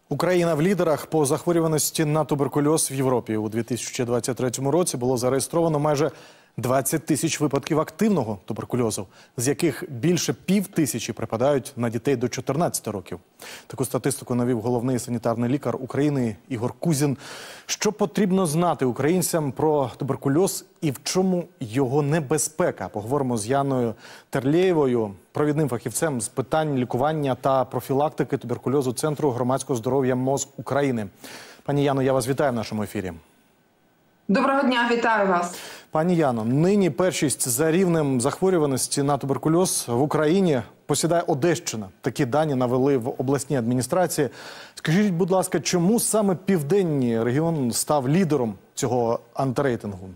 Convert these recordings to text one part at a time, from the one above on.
Україна в лідерах по захворюваності на туберкульоз в Європі. У 2023 році було зареєстровано майже 20 тисяч випадків активного туберкульозу, з яких більше півтисячі припадають на дітей до 14 років. Таку статистику навів головний санітарний лікар України Ігор Кузін. Що потрібно знати українцям про туберкульоз і в чому його небезпека? Поговоримо з Яною Терлєєвою, провідним фахівцем з питань лікування та профілактики туберкульозу Центру громадського здоров'я МОЗ України. Пані Яно, я вас вітаю в нашому ефірі. Доброго дня, вітаю вас. Пані Яно, нині першість за рівнем захворюваності на туберкульоз в Україні посідає Одещина. Такі дані навели в обласній адміністрації. Скажіть, будь ласка, чому саме південний регіон став лідером цього антирейтингу?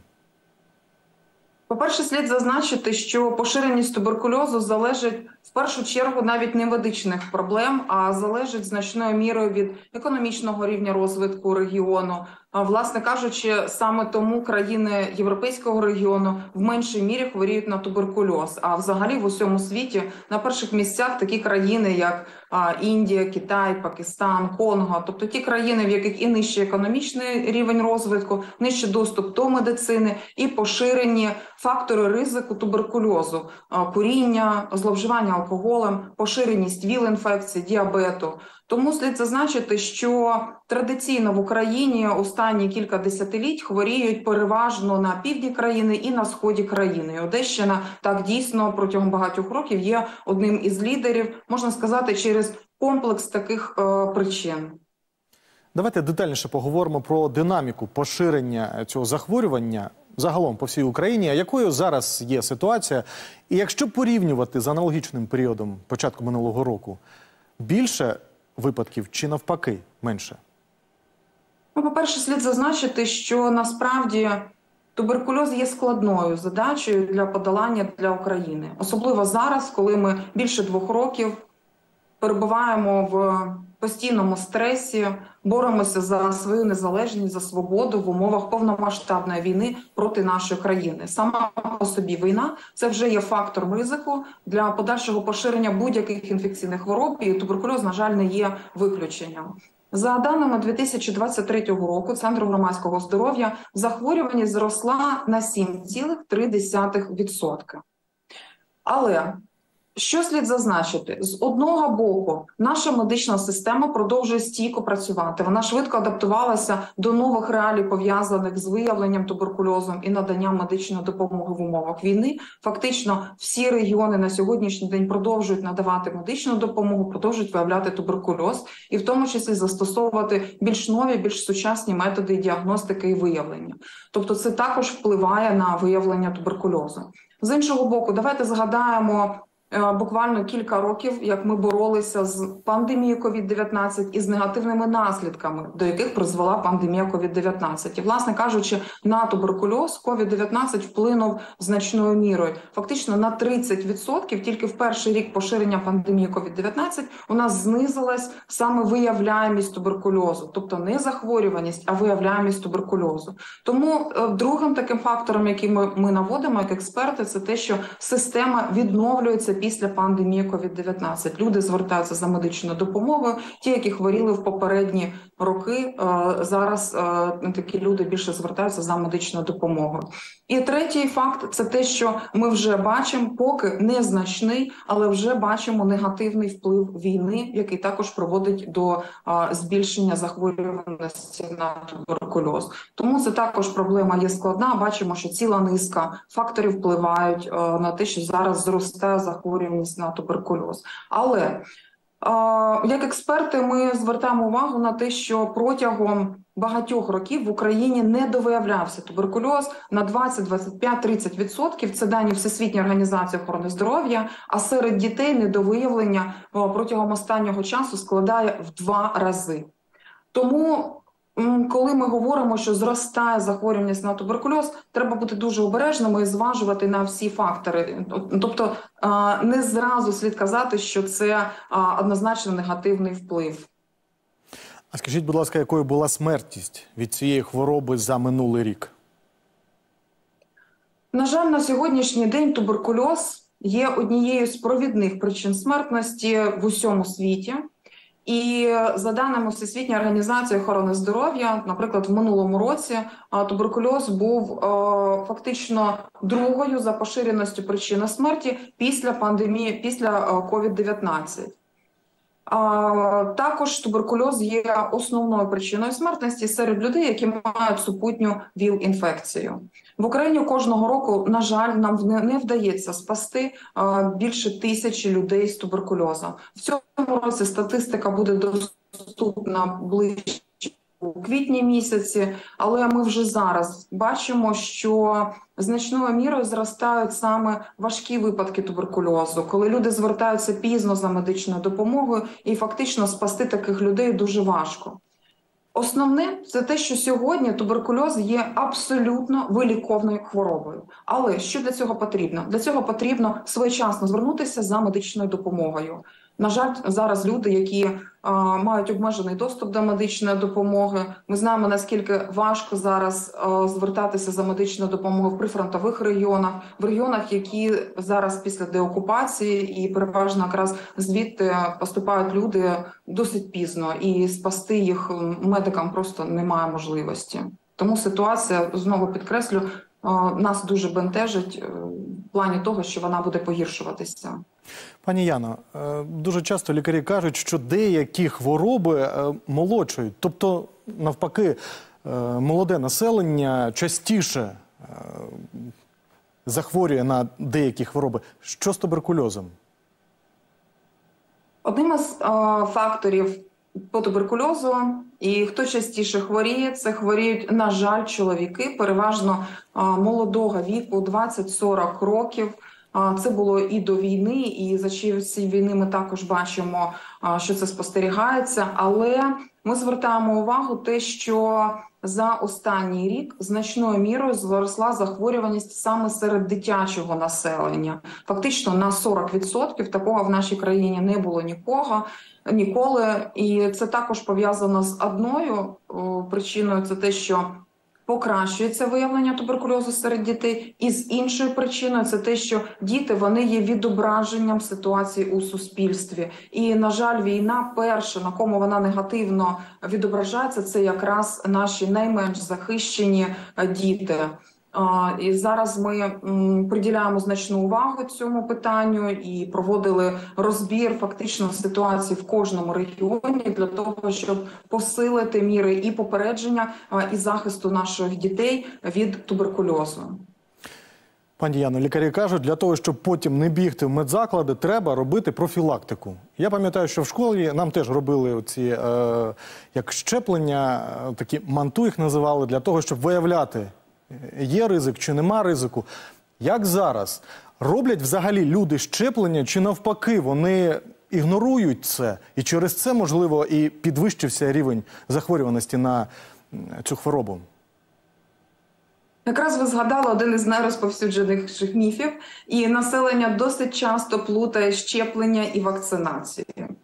По-перше, слід зазначити, що поширеність туберкульозу залежить в першу чергу навіть не медичних проблем, а залежить значною мірою від економічного рівня розвитку регіону. Власне кажучи, саме тому країни Європейського регіону в меншій мірі хворіють на туберкульоз. А взагалі в усьому світі на перших місцях такі країни, як Індія, Китай, Пакистан, Конго. Тобто ті країни, в яких і нижчий економічний рівень розвитку, нижчий доступ до медицини і поширені фактори ризику туберкульозу, куріння, зловживання алкоголем, поширеність ВІЛ-інфекцій, діабету. Тому слід зазначити, що традиційно в Україні останні кілька десятиліть хворіють переважно на півдні країни і на сході країни. І Одещина так дійсно протягом багатьох років є одним із лідерів, можна сказати, через комплекс таких причин. Давайте детальніше поговоримо про динаміку поширення цього захворювання загалом по всій Україні. А якою зараз є ситуація? І якщо порівнювати з аналогічним періодом початку минулого року, більше випадків чи навпаки менше? Ну, по-перше, слід зазначити, що насправді туберкульоз є складною задачею для подолання для України. Особливо зараз, коли ми більше 2 років перебуваємо в постійному стресі, боремося за свою незалежність, за свободу в умовах повномасштабної війни проти нашої країни. Сама по собі війна – це вже є фактором ризику для подальшого поширення будь-яких інфекційних хвороб, і туберкульоз, на жаль, не є виключенням. За даними 2023 року Центру громадського здоров'я захворюваність зросла на 7,3%. Але що слід зазначити? З одного боку, наша медична система продовжує стійко працювати. Вона швидко адаптувалася до нових реалій, пов'язаних з виявленням туберкульозу і наданням медичної допомоги в умовах війни. Фактично, всі регіони на сьогоднішній день продовжують надавати медичну допомогу, продовжують виявляти туберкульоз і в тому числі застосовувати більш нові, більш сучасні методи діагностики і виявлення. Тобто це також впливає на виявлення туберкульозу. З іншого боку, давайте згадаємо буквально кілька років, як ми боролися з пандемією COVID-19 і з негативними наслідками, до яких призвела пандемія COVID-19. І, власне кажучи, на туберкульоз COVID-19 вплинув значною мірою. Фактично на 30% тільки в перший рік поширення пандемії COVID-19 у нас знизилась саме виявляємість туберкульозу. Тобто не захворюваність, а виявляємість туберкульозу. Тому другим таким фактором, який ми наводимо як експерти, це те, що система відновлюється після пандемії COVID-19. Люди звертаються за медичною допомогою. Ті, які хворіли в попередні роки, зараз такі люди більше звертаються за медичною допомогою. І третій факт – це те, що ми вже бачимо, поки незначний, але вже бачимо негативний вплив війни, який також приводить до збільшення захворюваності на туберкульоз. Тому це також проблема є складна. Бачимо, що ціла низка факторів впливають на те, що зараз зростає захворюваність на туберкульоз. Але як експерти ми звертаємо увагу на те, що протягом багатьох років в Україні не довиявлявся туберкульоз на 20, 25, 30%. Це дані Всесвітньої організації охорони здоров'я, а серед дітей недовиявлення протягом останнього часу складає в 2 рази. Тому коли ми говоримо, що зростає захворюваність на туберкульоз, треба бути дуже обережними і зважувати на всі фактори. Тобто не зразу слід казати, що це однозначно негативний вплив. А скажіть, будь ласка, якою була смертність від цієї хвороби за минулий рік? На жаль, на сьогоднішній день туберкульоз є однією з провідних причин смертності в усьому світі. І за даними Всесвітньої організації охорони здоров'я, наприклад, в минулому році туберкульоз був фактично другою за поширеністю причиною смерті після пандемії, після COVID-19. Також туберкульоз є основною причиною смертності серед людей, які мають супутню ВІЛ-інфекцію. В Україні кожного року, на жаль, нам не вдається спасти більше 1000 людей з туберкульозом. В цьому році статистика буде доступна ближче у квітні місяці, але ми вже зараз бачимо, що значною мірою зростають саме важкі випадки туберкульозу, коли люди звертаються пізно за медичною допомогою, і фактично спасти таких людей дуже важко. Основне – це те, що сьогодні туберкульоз є абсолютно виліковною хворобою. Але що для цього потрібно? Для цього потрібно своєчасно звернутися за медичною допомогою. На жаль, зараз люди, які мають обмежений доступ до медичної допомоги, ми знаємо, наскільки важко зараз звертатися за медичною допомогою в прифронтових регіонах, в регіонах, які зараз після деокупації, і переважно якраз звідти поступають люди досить пізно, і спасти їх медикам просто немає можливості. Тому ситуація, знову підкреслю, нас дуже бентежить в плані того, що вона буде погіршуватися. Пані Яно, дуже часто лікарі кажуть, що деякі хвороби молодшають. Тобто, навпаки, молоде населення частіше захворює на деякі хвороби. Що з туберкульозом? Одним із факторів по туберкульозу, і хто частіше хворіє, це хворіють, на жаль, чоловіки, переважно молодого віку, 20-40 років. Це було і до війни, і за часів війни ми також бачимо, що це спостерігається. Але ми звертаємо увагу те, що за останній рік значною мірою зросла захворюваність саме серед дитячого населення. Фактично на 40%. Такого в нашій країні не було ніколи. І це також пов'язано з одною причиною – це те, що покращується виявлення туберкульозу серед дітей. І з іншою причиною – це те, що діти, вони є відображенням ситуації у суспільстві. І, на жаль, війна перша, на кому вона негативно відображається, це якраз наші найменш захищені діти. І зараз ми приділяємо значну увагу цьому питанню і проводили розбір фактично ситуації в кожному регіоні для того, щоб посилити міри і попередження, і захисту наших дітей від туберкульозу. Пані Яно, лікарі кажуть, для того, щоб потім не бігти в медзаклади, треба робити профілактику. Я пам'ятаю, що в школі нам теж робили оці, як щеплення, такі манту їх називали, для того, щоб виявляти, є ризик чи нема ризику. Як зараз? Роблять взагалі люди щеплення чи навпаки вони ігнорують це? І через це, можливо, і підвищився рівень захворюваності на цю хворобу? Якраз ви згадали один із найрозповсюдженіших міфів, і населення досить часто плутає щеплення і вакцинацію.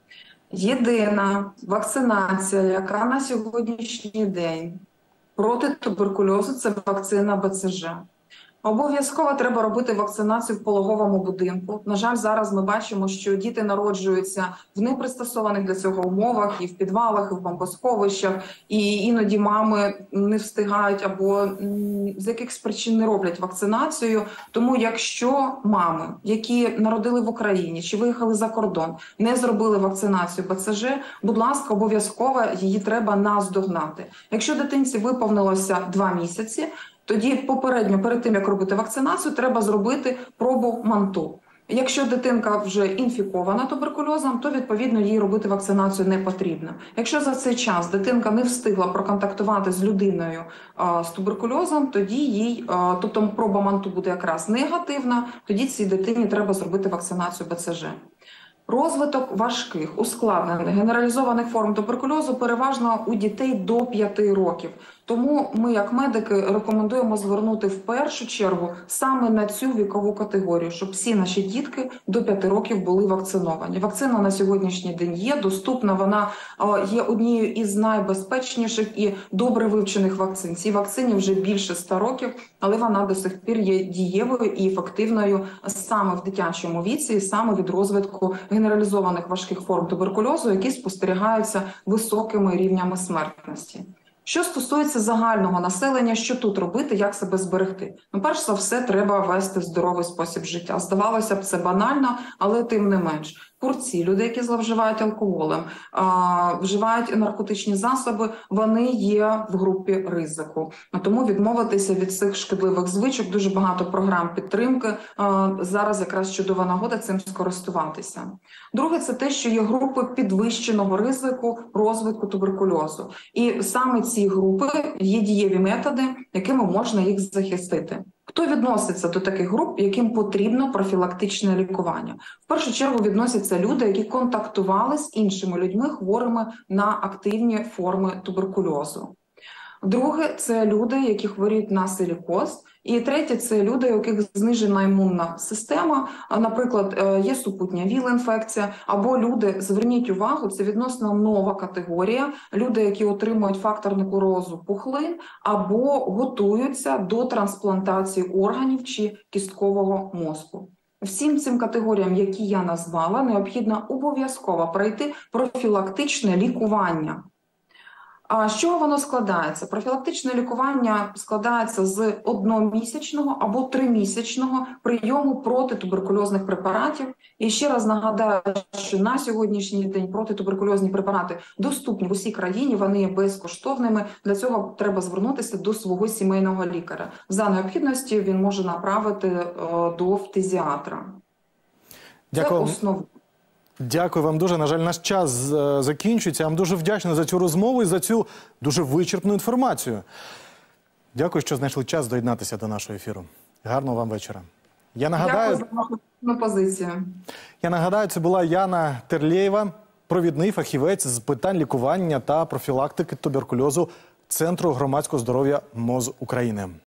Єдина вакцинація, яка на сьогоднішній день проти туберкульозу, це вакцина БЦЖ. Обов'язково треба робити вакцинацію в пологовому будинку. На жаль, зараз ми бачимо, що діти народжуються в непристосованих для цього умовах, і в підвалах, і в бомбосховищах, і іноді мами не встигають або з якихось причин не роблять вакцинацію. Тому якщо мами, які народили в Україні чи виїхали за кордон, не зробили вакцинацію БЦЖ, будь ласка, обов'язково її треба наздогнати. Якщо дитинці виповнилося 2 місяці, тоді попередньо, перед тим, як робити вакцинацію, треба зробити пробу манту. Якщо дитинка вже інфікована туберкульозом, то, відповідно, їй робити вакцинацію не потрібно. Якщо за цей час дитинка не встигла проконтактувати з людиною з туберкульозом, тоді їй, тобто проба манту буде якраз негативна, тоді цій дитині треба зробити вакцинацію БЦЖ. Розвиток важких, ускладнених, генералізованих форм туберкульозу переважно у дітей до 5 років. Тому ми, як медики, рекомендуємо звернути в першу чергу саме на цю вікову категорію, щоб всі наші дітки до 5 років були вакциновані. Вакцина на сьогоднішній день є доступна, вона є однією із найбезпечніших і добре вивчених вакцин. Цій вакцині вже більше 100 років, але вона до сих пір є дієвою і ефективною саме в дитячому віці, і саме від розвитку генералізованих важких форм туберкульозу, які спостерігаються високими рівнями смертності. Що стосується загального населення, що тут робити, як себе зберегти? Ну, перш за все, треба вести здоровий спосіб життя. Здавалося б, це банально, але тим не менш. Курці, люди, які зловживають алкоголем, вживають наркотичні засоби, вони є в групі ризику. Тому відмовитися від цих шкідливих звичок, дуже багато програм підтримки. Зараз якраз чудова нагода цим скористуватися. Друге, це те, що є групи підвищеного ризику розвитку туберкульозу. І саме ці групи є дієві методи, якими можна їх захистити. Хто відноситься до таких груп, яким потрібно профілактичне лікування? В першу чергу відносяться люди, які контактували з іншими людьми, хворими на активні форми туберкульозу. Друге – це люди, які хворіють на силікоз. І третє – це люди, у яких знижена імунна система, наприклад, є супутня ВІЛ-інфекція, або люди, зверніть увагу, це відносно нова категорія, люди, які отримують фактор некрозу пухлин, або готуються до трансплантації органів чи кісткового мозку. Всім цим категоріям, які я назвала, необхідно обов'язково пройти профілактичне лікування. А з чого воно складається? Профілактичне лікування складається з 1-місячного або 3-місячного прийому протитуберкульозних препаратів. І ще раз нагадаю, що на сьогоднішній день протитуберкульозні препарати доступні в усій країні, вони є безкоштовними. Для цього треба звернутися до свого сімейного лікаря. За необхідності він може направити до фтизіатра. Дякую. Це основа. Дякую вам дуже. На жаль, наш час закінчується. Я вам дуже вдячний за цю розмову і за цю дуже вичерпну інформацію. Дякую, що знайшли час доєднатися до нашого ефіру. Гарного вам вечора. Дякую за вашу позицію. Я нагадаю, це була Яна Терлєєва, провідний фахівець з питань лікування та профілактики туберкульозу Центру громадського здоров'я МОЗ України.